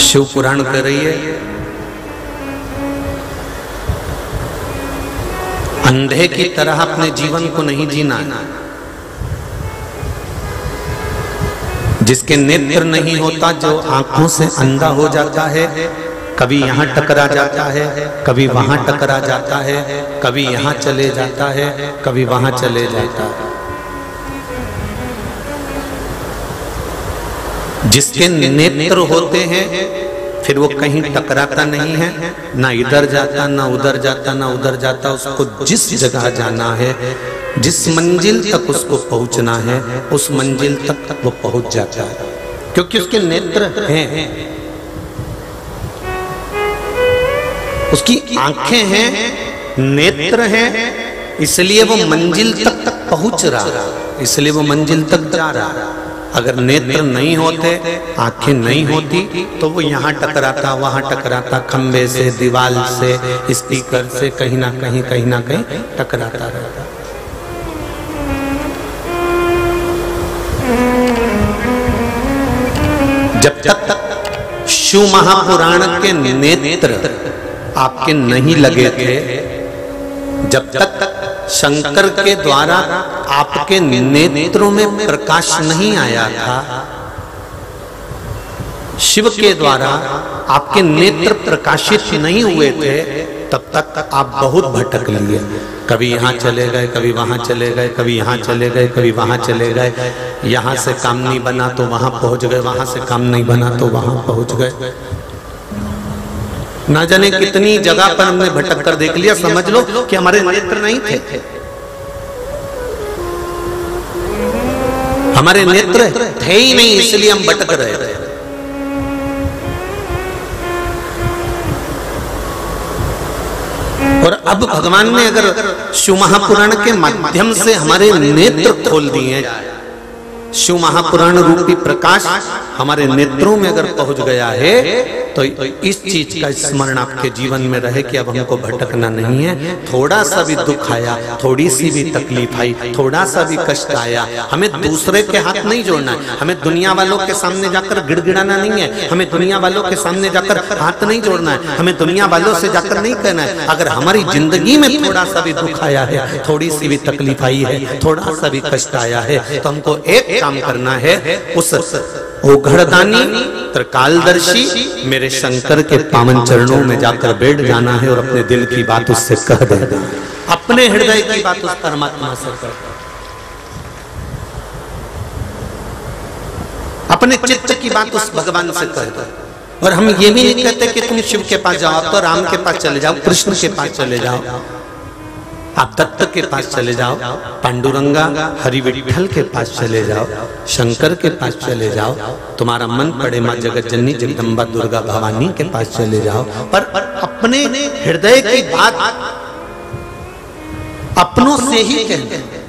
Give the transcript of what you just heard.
शिव पुराण कर रही है, अंधे की तरह अपने जीवन को नहीं जीना। जिसके नेत्र नहीं होता, जो आंखों से अंधा हो जाता है, कभी यहां टकरा जाता है, कभी वहां टकरा जाता है, कभी यहां चले जाता है, कभी वहां चले जाता है। जिसके नेत्र होते हैं फिर वो कहीं टकराता नहीं है, ना इधर जाता ना उधर जाता ना उधर जाता। उसको जिस जगह जाना है, जिस मंजिल तक उसको पहुंचना है, उस मंजिल तक वो पहुंच जाता है, क्योंकि उसके नेत्र हैं, उसकी आंखें हैं, नेत्र हैं, इसलिए वो मंजिल तक पहुंच रहा, इसलिए वो मंजिल तक जा रहा। अगर नेत्र नहीं होते, आंखें नहीं होती, तो वो यहाँ टकराता वहां टकराता, खंबे से, दीवार से, स्पीकर से, कहीं ना कहीं टकराता रहता। जब तक शिव महापुराण के नेत्र आपके नहीं लगे थे, जब तक शंकर के द्वारा आपके नेत्रों में प्रकाश नहीं आया था, शिव के द्वारा आपके नेत्र प्रकाशित नहीं हुए थे, तब तक आप बहुत भटक लिए। कभी यहाँ चले गए, कभी वहां चले गए, कभी यहाँ चले गए, कभी वहां चले गए। यहाँ से काम नहीं बना तो वहां पहुंच गए, वहां से काम नहीं बना तो वहां पहुंच गए। ना जाने कितनी जगह पर हमने भटक कर देख लिया। समझ लो कि हमारे नेत्र नहीं थे, हमारे नेत्र थे ही नहीं, इसलिए हम भटक रहे थे। और अब भगवान ने अगर शिव महापुराण के माध्यम से हमारे नेत्र खोल दिए, शिव महापुराण रूपी प्रकाश हमारे नेत्रों में अगर पहुंच गया है, तो इस चीज का स्मरण आपके जीवन में रहे कि अब हमको भटकना नहीं है। थोड़ा सा भी दुख आया, थोड़ी सी भी तकलीफ आई, थोड़ा सा भी कष्ट आया, हमें दूसरे के हाथ नहीं जोड़ना है, हमें दुनिया वालों के सामने जाकर गिड़गिड़ाना नहीं है, हमें दुनिया वालों के सामने जाकर हाथ नहीं जोड़ना है, हमें दुनिया वालों से जाकर नहीं कहना है। अगर हमारी जिंदगी में थोड़ा सा भी दुख आया है, थोड़ी सी भी तकलीफ आई है, थोड़ा सा भी कष्ट आया है, तो हमको एक काम करना है, उस ओघड़दानी त्रिकालदर्शी मेरे शंकर के पावन चरणों में जाकर बैठ जाना है और अपने दिल की बात उससे कह देना, अपने हृदय की बात उस परमात्मा से कह, अपने चित्त की बात उस भगवान से कह दो। और हम ये भी नहीं कहते कि तुम शिव के पास जाओ, तो राम के पास चले जाओ, कृष्ण के पास चले जाओ, आप दत्त के पास चले जाओ, पांडुरंगा हरि विठल के पास चले जाओ, शंकर के पास चले जाओ, तुम्हारा मन पड़े मां जगत जननी जगदम्बा दुर्गा भवानी के पास चले जाओ, पर अपने हृदय की बात अपनों से ही कहते हैं।